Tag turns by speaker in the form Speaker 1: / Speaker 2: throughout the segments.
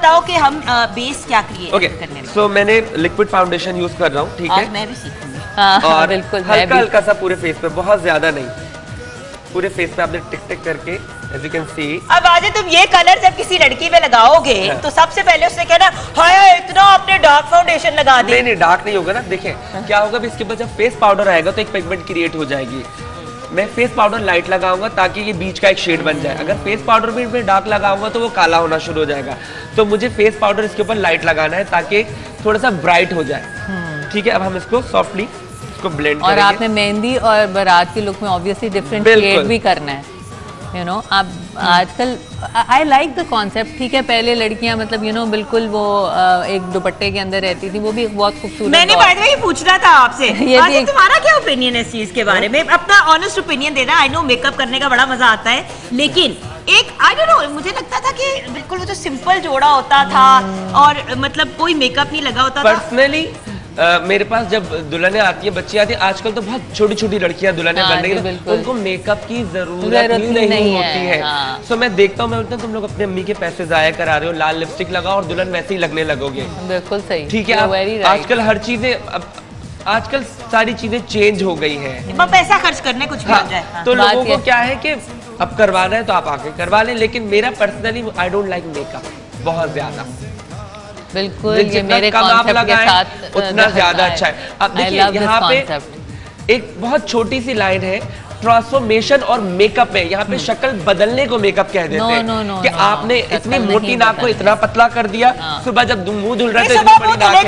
Speaker 1: बताओ कि हम बेस क्या क्रिएट करने में।
Speaker 2: सो मैंने लिक्विड फाउंडेशन यूज कर रहा हूँ, ठीक है।
Speaker 1: मैं भी सीखूंगी।
Speaker 2: और
Speaker 3: बिल्कुल
Speaker 2: हल्का हल्का सा पूरे फेस पे, बहुत ज्यादा नहीं, पूरे फेस पे आपने टिक टिक करके, as you can see।
Speaker 1: अब आज तुम ये कलर जब किसी लड़की पे लगाओगे तो सबसे पहले उसने कहना हाय इतना आपने डार्क फाउंडेशन लगा दी।
Speaker 2: नहीं डार्क नहीं होगा ना। देखिए क्या होगा, इसके बाद जब फेस पाउडर आएगा तो एक पिगमेंट क्रिएट हो जाएगी। मैं फेस पाउडर लाइट लगाऊंगा ताकि ये बीच का एक शेड बन जाए। अगर फेस पाउडर भी मैं डार्क लगाऊंगा तो वो काला होना शुरू हो जाएगा। तो मुझे फेस पाउडर इसके ऊपर लाइट लगाना है ताकि थोड़ा सा ब्राइट हो जाए, ठीक है। अब हम इसको सॉफ्टली इसको ब्लेंड
Speaker 3: और आपने मेहंदी और बारात की लुक में ऑब्वियसली डिफरेंट शेड भी करना है, यू नो। आप आजकल आई लाइक द कॉन्सेप्ट, ठीक है। पहले लड़कियां मतलब यू नो बिल्कुल वो एक दुपट्टे के अंदर रहती थी, वो भी बहुत खूबसूरत।
Speaker 1: मैंने बाय द वे पूछना था आपसे तुम्हारा क्या ओपिनियन है इस चीज के बारे में, अपना ऑनेस्ट ओपिनियन देना। आई नो मेकअप करने का बड़ा मजा आता है, लेकिन एक आई डोंट नो, मुझे लगता था कि बिल्कुल वो जो सिंपल जोड़ा होता था और मतलब कोई मेकअप नहीं लगा होता था।
Speaker 2: पर्सनली मेरे पास जब दुल्हनें आती है, बच्ची आती है, आजकल तो बहुत छोटी छोटी लड़कियां दुल्हनें बन रही है, उनको मेकअप की जरूरत नहीं होती है। सो मैं देखता हूँ, मैं बोलता हूँ तुम लोग अपने अम्मी के पैसे जाया करा रहे हो, लाल लिपस्टिक लगाओ और दुल्हन वैसे ही लगने लगोगे।
Speaker 3: बिल्कुल सही,
Speaker 2: ठीक है। आजकल हर चीजें, आजकल सारी चीजें चेंज हो गई है,
Speaker 1: पैसा खर्च करने कुछ भी हो जाए।
Speaker 2: तो लोगों को क्या है कि अब करवाना है तो आप आके करवा लें, लेकिन मेरा personally I don't like makeup बहुत ज्यादा।
Speaker 3: बिल्कुल, ये मेरे कॉन्सेप्ट के साथ
Speaker 2: उतना ज्यादा अच्छा है। अब देखिए यहाँ पे एक बहुत छोटी सी लाइन है, ट्रांसफॉर्मेशन और मेकअप में। यहाँ पे शक्ल बदलने को मेकअप कह देते हैं कि आपने इतनी मोटी नाक को इतना पतला कर दिया, सुबह जब मुंह धुल रहे थे इतनी बड़ी नाक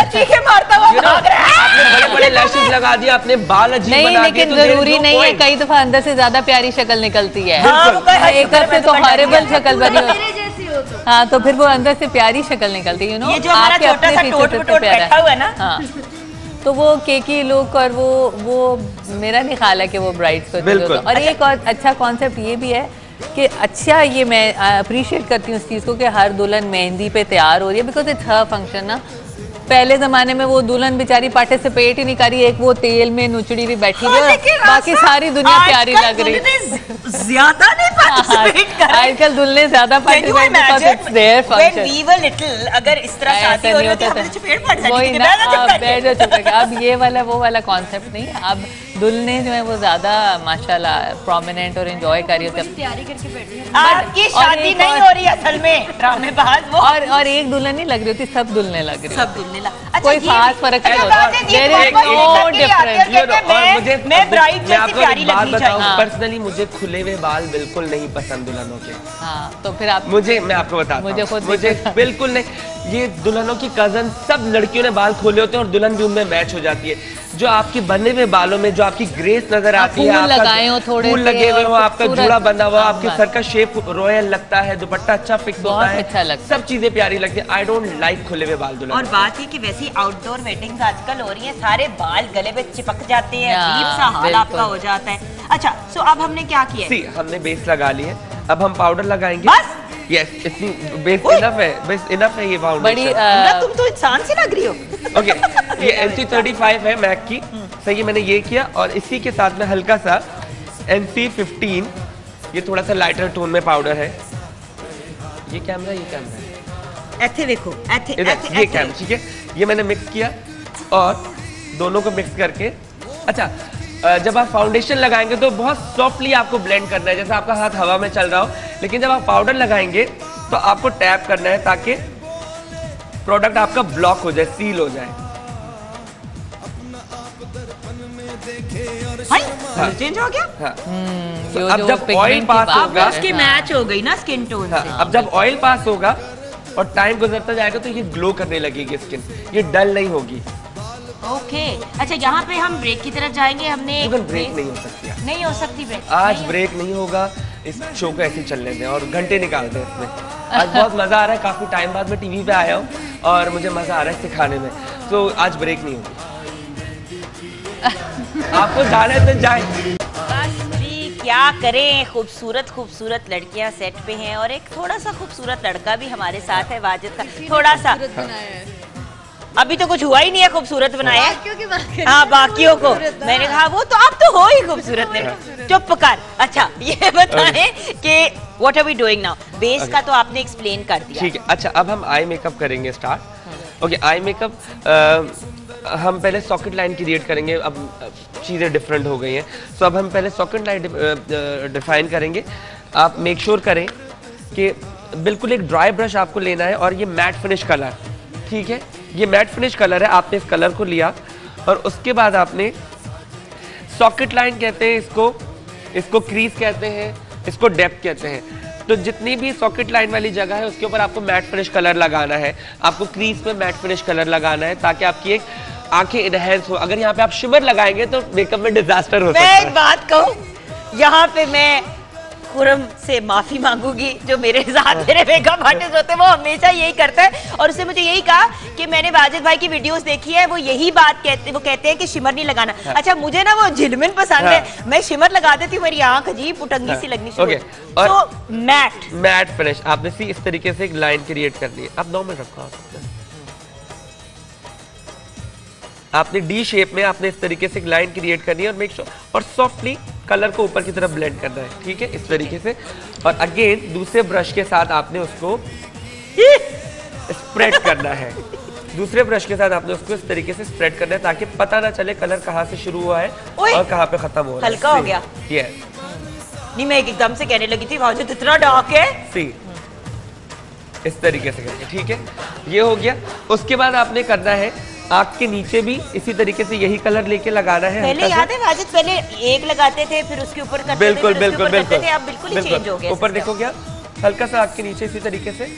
Speaker 2: है, आपने बड़े बड़े लैशेस लगा दिया, आपने बाल अजीब बना दिए।
Speaker 3: लेकिन जरूरी नहीं है, कई दफा अंदर से ज्यादा प्यारी शक्ल निकलती है। एक से तो हॉरिबल शक्ल बनी होती है, हाँ, तो फिर वो अंदर से प्यारी शक्ल निकलती है, यू नो। आपके अपने फीचर पे प्यारा है ना, हाँ। तो वो केकी लुक और वो मेरा नहीं ख्याल है कि वो ब्राइड्स को
Speaker 2: बिल्कुल।
Speaker 3: और एक और अच्छा कॉन्सेप्ट ये भी है कि अच्छा, ये मैं अप्रिशिएट करती हूँ इस चीज़ को कि हर दुल्हन मेहंदी पे तैयार हो रही है, बिकॉज इट्स हर फंक्शन ना। पहले जमाने में वो दुल्हन बेचारी पार्टिसिपेट ही नहीं करी, एक वो तेल में नुचड़ी भी बैठी हुई है, बाकी सारी दुनिया प्यारी लग रही है।
Speaker 1: ज्यादा नहीं पार्टिसिपेट कर रही,
Speaker 3: आजकल दुल्हन ज्यादा participate because it's their function.
Speaker 1: When we were little, अगर इस तरह शादी हो रही होती तो चपेट पड़ जाती थी।
Speaker 3: वही ना, अब ये वाला वो वाला कॉन्सेप्ट नहीं, अब दुल्हनें जो है वो ज्यादा माशाल्लाह प्रोमिनेंट और एंजॉय कर रही होती है,
Speaker 1: तैयारी करके बैठी है। आपकी शादी नहीं हो रही असल में, ड्रामेबाज वो।
Speaker 3: और एक दुल्हन नहीं लग रही होती, सब दुल्हने लग रही,
Speaker 1: सब दुल्हने।
Speaker 3: कोई खास फर्क नहीं होता। There is no difference.
Speaker 1: मैं ब्राइड जैसी प्यारी लगनी चाहिए।
Speaker 2: पर्सनली मुझे खुले हुए बाल बिल्कुल नहीं पसंद दुल्हनों के।
Speaker 3: हाँ, तो फिर आप
Speaker 2: मैं आपको बताता हूँ, मुझे बिल्कुल नहीं। ये दुल्हनों की कजन सब लड़कियों ने बाल खोले होते हैं और दुल्हन भी उनमें मैच हो जाती है। जो आपके बने हुए बालों में जो आपकी ग्रेस नजर आती है,
Speaker 3: फूल लगाए हो, थोड़े
Speaker 2: फूल लगे हुए हो, आपका जूड़ा बंधा हुआ, आपके सर का शेप रॉयल लगता है, दुपट्टा अच्छा फिक्स होता है,
Speaker 3: अच्छा लगता है,
Speaker 2: सब चीजें प्यारी लगती है। आई डोंट लाइक खुले हुए बाल दुल्हन।
Speaker 1: और बात है कि वैसी आउटडोर वेडिंग्स आजकल हो रही है, सारे बाल गले पे चिपक जाते हैं, अजीब सा हाल आपका हो जाता है। अच्छा, सो अब हमने क्या किया?
Speaker 2: हमने बेस लगा ली है, अब हम पाउडर लगाएंगे।
Speaker 1: बस
Speaker 2: यस, इतनी बेस इनफ है, बेस इनफ है ये फाउंडेशन।
Speaker 1: तुम तो इंसान से लग रही हो।
Speaker 2: ओके, ये NC35 है मैक की, सही है। मैंने ये किया और इसी के साथ में हल्का सा NC15, ये थोड़ा सा लाइटर टोन में पाउडर है। ये कैमरा है,
Speaker 1: ऐसे देखो,
Speaker 2: ये कैमरा, ठीक है। ये मैंने मिक्स किया और दोनों को मिक्स करके, अच्छा जब आप फाउंडेशन लगाएंगे तो बहुत सॉफ्टली आपको ब्लेंड करना है, जैसे आपका हाथ हवा में चल रहा हो। लेकिन जब आप पाउडर लगाएंगे तो आपको टैप करना है ताकि प्रोडक्ट आपका ब्लॉक हो जाए, सील हो जाए।
Speaker 1: चेंज हो गया।
Speaker 2: हाँ। तो अब जब ऑयल पास होगा,
Speaker 1: उसकी मैच हो गई ना स्किन टोन से।
Speaker 2: अब जब ऑयल पास होगा और टाइम गुजरता जाएगा तो ये ग्लो करने लगेगी स्किन, ये डल नहीं होगी।
Speaker 1: ओके, अच्छा यहाँ पे हम ब्रेक की तरफ जाएंगे। हमने
Speaker 2: ब्रेक नहीं हो सकती,
Speaker 1: नहीं हो सकती ब्रेक
Speaker 2: आज, ब्रेक नहीं होगा। इस शो को ऐसे चलने दें और घंटे निकाल दें इसमें। आज बहुत मजा आ रहा है, काफी टाइम बाद मैं टीवी पे आया हूँ और मुझे मजा आ रहा है सिखाने में। तो आज ब्रेक नहीं होगी। आपको जाने तो जाए,
Speaker 1: बस भी क्या करें। खूबसूरत खूबसूरत लड़कियां सेट पे हैं और एक थोड़ा सा खूबसूरत लड़का भी हमारे साथ है, वाजिद का। थोड़ा सा अभी तो कुछ हुआ ही नहीं है, खूबसूरत बनाया है। हाँ बाकियों को मैंने कहा वो तो अब तो हो ही खूबसूरत है। चुप कर। अच्छा ये बताएं कि what are we doing now? Base का तो आपने एक्सप्लेन कर दिया।
Speaker 2: ठीक है। अच्छा अब हम आई मेकअप करेंगे स्टार्ट। ओके आई मेकअप हम पहले सॉकेट लाइन क्रिएट करेंगे। अब चीज़ें डिफरेंट हो गई हैं, तो अब हम पहले सॉकेट लाइन डिफाइन करेंगे। आप मेक श्योर करें कि बिल्कुल एक ड्राई ब्रश आपको लेना है और ये मैट फिनिश कलर, ठीक है, ये मैट फिनिश कलर है। आपने इस कलर को लिया और उसके बाद आपने सॉकेट लाइन कहते हैं इसको क्रीज कहते हैं, इसको डेप्थ कहते हैं। तो जितनी भी सॉकेट लाइन वाली जगह है उसके ऊपर आपको मैट फिनिश कलर लगाना है, आपको क्रीज पे मैट फिनिश कलर लगाना है ताकि आपकी एक आंखें इनहेंस हो। अगर यहाँ पे आप शिमर लगाएंगे तो मेकअप में डिजास्टर हो सकता है।
Speaker 1: मैं एक बात कहूँ, यहाँ पे मैं खुरम से माफी मांगूंगी, जो मेरे साथ मेरे मेकअप आर्टिस्ट होते हैं वो हमेशा यही करता है। और उसने मुझे यही कहा कि मैंने वाजिद भाई की वीडियोस देखी है, वो यही बात कहते हैं कि शिमर नहीं लगाना। हाँ। अच्छा मुझे ना वो झिलमिल पसंद है, मैं शिमर लगा देती हूँ, मेरी आंख अजीब पुटंगी सी लगनी शुरू। तो मैट
Speaker 2: फिनिश आपने सी इस तरीके से एक लाइन क्रिएट कर दी। अब 2 मिनट रखो, आपने डी शेप में आपने इस तरीके से एक लाइन क्रिएट करनी है और मेक श्योर और सॉफ्टली कलर को ऊपर की तरफ ब्लेंड करना है, ठीक है, इस तरीके से। और अगेन दूसरे ब्रश के साथ आपने उसको स्प्रेड करना है। दूसरे ब्रश के साथ आपने उसको इस तरीके से स्प्रेड करना है ताकि पता ना चले कलर कहाँ से शुरू हुआ है और कहाँ पे खत्म हो रहा है।
Speaker 1: हल्का हो गया नहीं, मैं एकदम से कहने लगी थी वाजिद इतना डार्क है।
Speaker 2: सी इस तरीके से करके, ठीक है, ये हो गया। उसके बाद आपने करना है आँख के नीचे भी इसी तरीके से यही कलर लेके लगाना है।
Speaker 1: पहले याद है वाजिद, पहले एक लगाते थे फिर उसके ऊपर करते थे,
Speaker 2: बिल्कुल
Speaker 1: फिर
Speaker 2: बिल्कुल बिल्कुल
Speaker 1: अब बिल्कुल ही चेंज हो गया।
Speaker 2: ऊपर देखो क्या, हल्का सा आँख के नीचे इसी तरीके से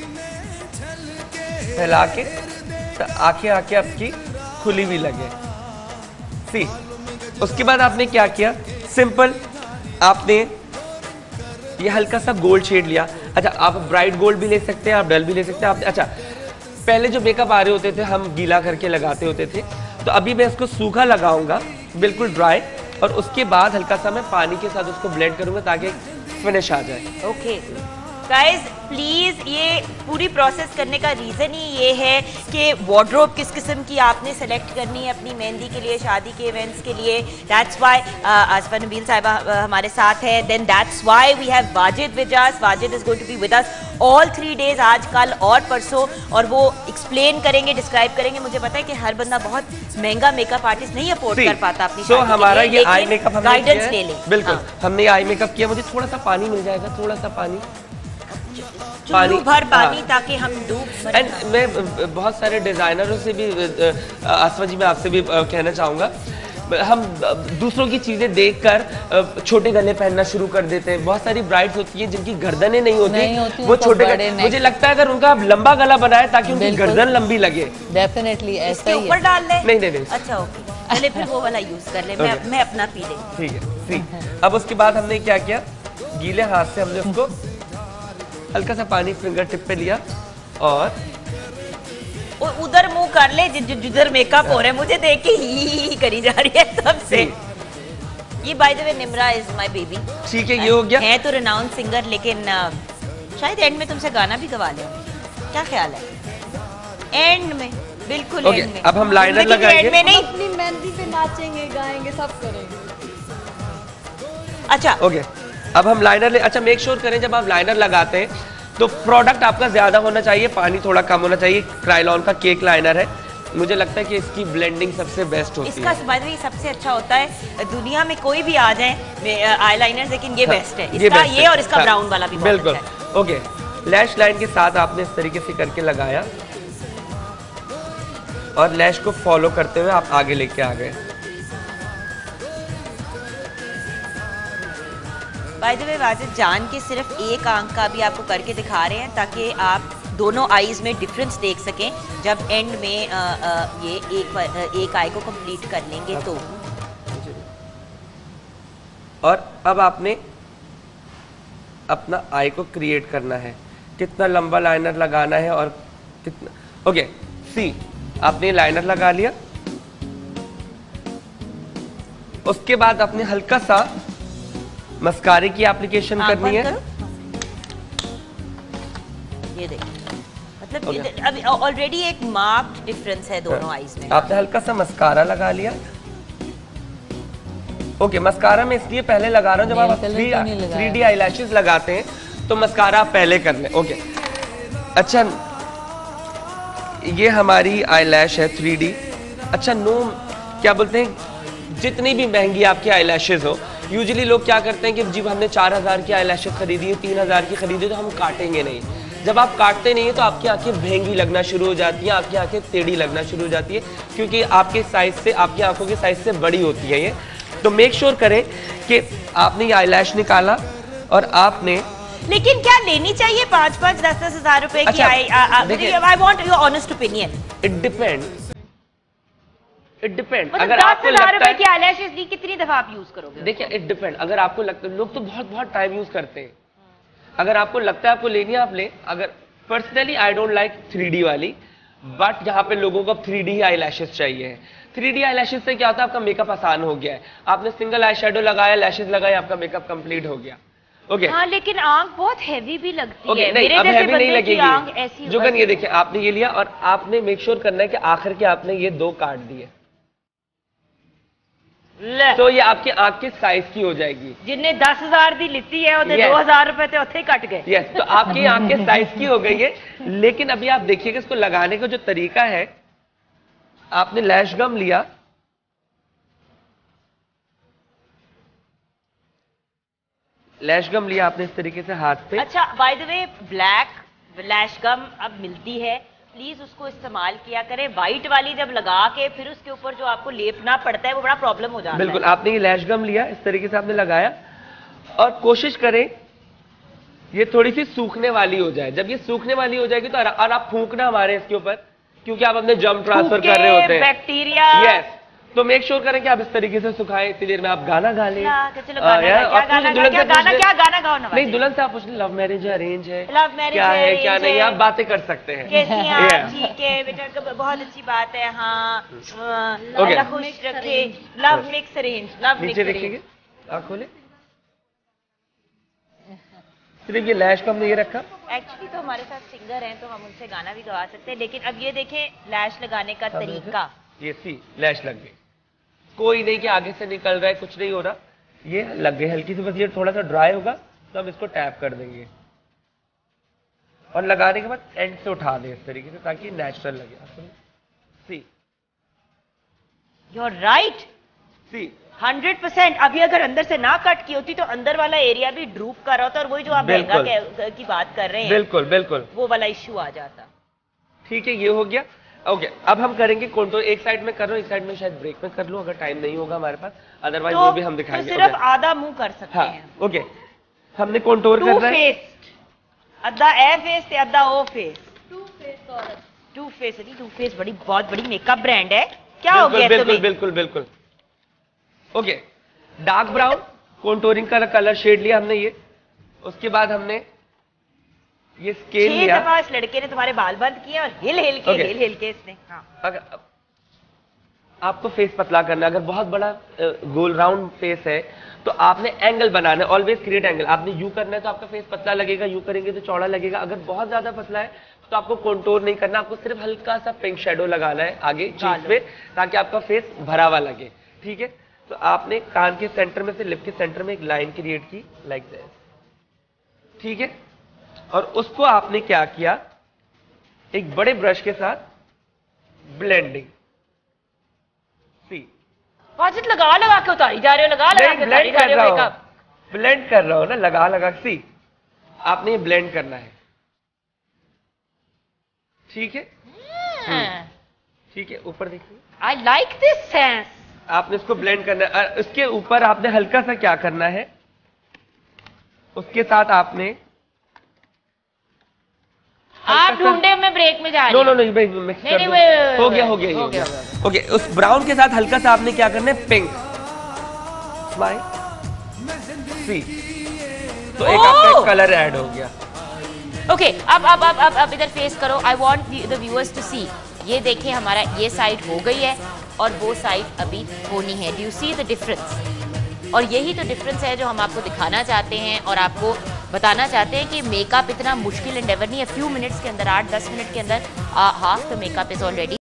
Speaker 2: फैला के आंखें आपकी खुली भी लगे। सी उसके बाद आपने क्या किया, सिंपल आपने ये हल्का सा गोल्ड शेड लिया। अच्छा आप ब्राइट गोल्ड भी ले सकते हैं, आप डल भी ले सकते हैं। आप अच्छा पहले जो मेकअप आ रहे होते थे हम गीला करके लगाते होते थे, तो अभी मैं इसको सूखा लगाऊंगा बिल्कुल ड्राई, और उसके बाद हल्का सा मैं पानी के साथ उसको ब्लेंड करूंगा ताकि फिनिश आ जाए।
Speaker 1: ओके गाइज प्लीज, ये पूरी प्रोसेस करने का रीजन ही ये है कि वार्डरोब किस किस्म की आपने सेलेक्ट करनी है अपनी मेहंदी के लिए, शादी के इवेंट्स के लिए। दैट्स व्हाई आसफा नबील साहिबा हमारे साथ है। Then that's why we have Wajid with us. Wajid is going to be with us all 3 days, आज कल और परसों, और वो एक्सप्लेन करेंगे, डिस्क्राइब करेंगे। मुझे पता है कि हर बंदा बहुत महंगा मेकअप आर्टिस्ट नहीं अफोर्ड कर पाता अपनी शादी के लिए,
Speaker 2: हमारा ये आई मेकअप
Speaker 1: गाइडेंस ले लें।
Speaker 2: बिल्कुल हमने आई मेकअप किया। मुझे थोड़ा सा पानी मिल जाएगा, थोड़ा सा पानी
Speaker 1: भर पानी, ताकि हम डूब।
Speaker 2: एंड मैं बहुत सारे डिजाइनरों से भी आसफा जी मैं आपसे भी कहना चाहूँगा, हम दूसरों की चीजें देखकर छोटे गले पहनना शुरू कर देते हैं। बहुत सारी ब्राइड्स होती हैं जिनकी गर्दनें नहीं होती वो छोटे गले, मुझे लगता है अगर उनका आप लंबा गला बनाए ताकि उनकी गर्दन लंबी लगे।
Speaker 3: डेफिनेटली ऐसा ही
Speaker 1: ऊपर डाल ले।
Speaker 2: नहीं।
Speaker 1: अच्छा ओके, चले फिर वो वाला यूज कर ले, मैं अपना पी ले।
Speaker 2: ठीक है। अब उसके बाद हमने क्या किया, गीले हाथ से हमने उसको हल्का सा पानी फिंगर टिप पे लिया और
Speaker 1: उधर मुंह कर ले जिधर मेकअप हो रहा है। मुझे देख के ही करी जा रही है तब से। ये by the way Nimra is my baby.
Speaker 2: ठीक है, ये हो गया।
Speaker 1: है तो रिनाउंड सिंगर, लेकिन शायद एंड में तुमसे गाना भी गवा ले, क्या ख्याल है? एंड में, बिल्कुल एंड में।
Speaker 2: अब हम लाइनर लगाएंगे।
Speaker 1: एंड में नहीं,
Speaker 4: अपनी मेहंदी पे नाचेंगे, गाएंगे, सब करेंगे।
Speaker 1: अच्छा
Speaker 2: ओके, अब हम लाइनर ले। अच्छा मेक श्योर करें जब आप लाइनर लगाते हैं तो प्रोडक्ट आपका ज्यादा होना चाहिए, पानी थोड़ा कम होना चाहिए। क्रायोलॉन का केक लाइनर है, मुझे लगता है कि इसकी ब्लेंडिंग सबसे बेस्ट होती है।
Speaker 1: इसका बाय सबसे अच्छा होता है। दुनिया में कोई भी आ जाए आईलाइनर, लेकिन ये बेस्ट है इसका, ये और इसका ब्राउन वाला भी
Speaker 2: बिल्कुल ओके। लैश लाइन के साथ आपने इस तरीके से करके लगाया और लैश को फॉलो करते हुए आप आगे लेके आ गए।
Speaker 1: बाय द वे वाजिद जान के सिर्फ एक आंख का भी आपको करके दिखा रहे हैं ताकि आप दोनों आईज में डिफरेंस देख सकें जब एंड में ये एक आई को कंप्लीट कर लेंगे तो।
Speaker 2: और अब आपने अपना आई को क्रिएट करना है, कितना लंबा लाइनर लगाना है और कितना। ओके सी, आपने लाइनर लगा लिया, उसके बाद आपने हल्का सा मस्कारे की एप्लीकेशन करनी है।
Speaker 1: ये देख, मतलब अभी ऑलरेडी एक मार्क्ड डिफरेंस है दोनों आईज में।
Speaker 2: आपने हल्का सा मस्कारा लगा लिया। ओके, मस्कारा में इसलिए पहले लगा रहा हूँ, जब आप 3D आईलैशेस लगाते हैं तो मस्कारा आप पहले कर लें। ओके, अच्छा ये हमारी आईलैश है 3D। अच्छा, नो क्या बोलते हैं, जितनी भी महंगी आपकी आईलैशेस हो, यूजुअली लोग क्या करते हैं कि जी हमने 4000 की आईलैशेस खरीदी है, 3000 की खरीदी, तो हम काटेंगे नहीं। जब आप काटते नहीं है तो आपकी आंखें महंगी लगना शुरू हो जाती हैं, आपकी आंखें टेढ़ी लगना शुरू हो जाती है, क्योंकि आपके साइज से, आपकी आंखों के साइज से बड़ी होती है ये। तो मेक श्योर करें कि आपने ये आईलैश निकाला और आपने,
Speaker 1: लेकिन क्या लेनी चाहिए 5-5, 10-10 हजार रुपए की? I want your honest opinion.
Speaker 2: It depends, it depend.
Speaker 1: मतलब अगर आपको 10,000 रुपए की आईलैशेस दी, कितनी दफा आप यूज करोगे?
Speaker 2: देखिए, इट डिपेंड। अगर आपको लगता है, लोग तो बहुत बहुत टाइम यूज करते हैं, अगर आपको लगता है आपको लेनी है आप ले। अगर personally I don't like 3D वाली, बट यहाँ पे लोगों को 3D ही आईलैशेस चाहिए। 3D आईलैशेस से क्या होता है, आपका मेकअप आसान हो गया है। आपने सिंगल आई शेडो लगाया, लैशेस लगाए, आपका मेकअप कंप्लीट हो गया। ओके,
Speaker 1: हाँ, लेकिन आंख बहुत हैवी भी लगती है।
Speaker 2: नहीं, अब हैवी नहीं लगेगी। जुगन ये देखिए, आपने ये लिया और आपने मेक श्योर करना है कि आखिर के आपने ये 2 काट दिए, तो ये आपकी आंख के साइज की हो जाएगी।
Speaker 1: जिन्हें 10,000 दी लिती है, उन्हें 2,000 रुपए तो उथे ही कट गए।
Speaker 2: यस, तो आपकी आंख के साइज की हो गई है। लेकिन अभी आप देखिएगा इसको लगाने का जो तरीका है, आपने लैश गम लिया, लैश गम लिया आपने इस तरीके से हाथ पे।
Speaker 1: अच्छा, by the way, black lash gum अब मिलती है, प्लीज उसको इस्तेमाल किया करें। व्हाइट वाली जब लगा के फिर उसके ऊपर जो आपको लेपना पड़ता है, वो बड़ा प्रॉब्लम हो जाता है।
Speaker 2: बिल्कुल, आपने ये लैश गम लिया, इस तरीके से आपने लगाया और कोशिश करें ये थोड़ी सी सूखने वाली हो जाए। जब ये सूखने वाली हो जाएगी तो और आप फूंकना हमारे इसके ऊपर, क्योंकि आप अपने जर्म ट्रांसफर कर रहे होते हैं,
Speaker 1: बैक्टीरिया।
Speaker 2: यस, तो मेक श्योर करें कि आप इस तरीके से सुखाएं। इतनी देर में आप गाना गा लें। नहीं, दुल्हन से आप पूछ लें लव मैरिज है, अरेंज है, क्या है क्या नहीं, आप बातें कर सकते हैं।
Speaker 1: ठीक है बेटा, बहुत अच्छी बात है। हाँ, खुश रखे। लव मिक्स अरेंज, लव
Speaker 2: नीचे देखिए, आप खोले। सिर्फ ये लैश को हमने ये रखा।
Speaker 1: एक्चुअली तो हमारे साथ सिंगर हैं, तो हम उनसे गाना भी गवा सकते हैं, लेकिन अब ये देखें लैश लगाने का तरीका।
Speaker 2: ये सी लैश लग गई, कोई नहीं कि आगे से निकल रहा है, कुछ नहीं हो रहा, ये लग गई हल्की सी। बस ये थोड़ा सा ड्राई होगा तो हम इसको टैप कर देंगे और लगाने के बाद एंड से उठा दें इस तरीके से, ताकि नेचुरल लगे। See,
Speaker 1: you are right.
Speaker 2: See
Speaker 1: 100%। अभी अगर अंदर से ना कट की होती तो अंदर वाला एरिया भी ड्रूप कर रहा था, और वही जो आप लहंगा की बात कर रहे हैं,
Speaker 2: बिल्कुल बिल्कुल
Speaker 1: वो वाला इश्यू आ जाता।
Speaker 2: ठीक है, ये हो गया। ओके, अब हम करेंगे कॉन्टूर। एक साइड में कर रहा हूँ, एक साइड में शायद ब्रेक में कर लूँ, अगर टाइम नहीं होगा हमारे पास, अदरवाइज वो भी हम दिखाएंगे।
Speaker 1: सिर्फ आधा मुंह कर सकते हैं।
Speaker 2: ओके, हमने कॉन्टूर करना है।
Speaker 1: अद्धा ए फेस अद्धा ओ फेस। टू फेस बड़ी बहुत बड़ी मेकअप ब्रांड है। क्या हो गया?
Speaker 2: बिल्कुल बिल्कुल बिल्कुल। ओके, डार्क ब्राउन कॉन्टूरिंग का कलर शेड लिया हमने ये। उसके बाद हमने ये स्केल लिया।
Speaker 1: 6 दफा इस लड़के ने तुम्हारे बाल बंद किए और हिल हिल के इसने। हाँ।
Speaker 2: अगर आपको फेस पतला करना, अगर बहुत बड़ा गोल राउंड फेस है तो आपने एंगल बनाना है। Always create angle. आपने यू करना है तो आपका फेस पतला लगेगा, यू करेंगे तो चौड़ा लगेगा। अगर बहुत ज्यादा पतला है तो आपको कॉन्टूर नहीं करना, आपको सिर्फ हल्का सा पिंक शेडो लगाना है आगे चीज पे, ताकि आपका फेस भरा हुआ लगे। ठीक है, तो आपने कान के सेंटर में से लिप के सेंटर में एक लाइन क्रिएट की, लाइक दिस। ठीक है, और उसको आपने क्या किया, एक बड़े ब्रश के साथ ब्लेंडिंग। सी,
Speaker 1: वाजिद लगा के उतारी जा रहे हो, लगा के उतारी जा रहे हो।
Speaker 2: ब्लेंड कर रहा हो ना, लगा सी, आपने ये ब्लेंड करना है। ठीक है, ठीक है, ऊपर देखिए।
Speaker 1: I like this sense.
Speaker 2: आपने इसको ब्लेंड करना है। उसके ऊपर आपने हल्का सा क्या करना है, उसके साथ आपने
Speaker 1: आप ढूंढे, मैं ब्रेक में जा रही हूं।
Speaker 2: नो भाई, मिक्स कर दो। हो गया। ओके, उस ब्राउन के साथ हल्का सा आपने क्या करना है, पिंक। स्माइल। सी, तो एक आपका कलर ऐड हो गया।
Speaker 1: ओके, अब इधर फेस करो। I want the viewers to see. ये देखिए, हमारा ये साइड हो गई है और वो साइड अभी होनी है। Do you see the difference? और यही तो डिफरेंस है जो हम आपको दिखाना चाहते हैं और आपको
Speaker 5: बताना चाहते हैं कि मेकअप इतना मुश्किल एंडेवर नहीं है, फ्यू मिनट्स के अंदर, 8-10 मिनट के अंदर half the makeup is already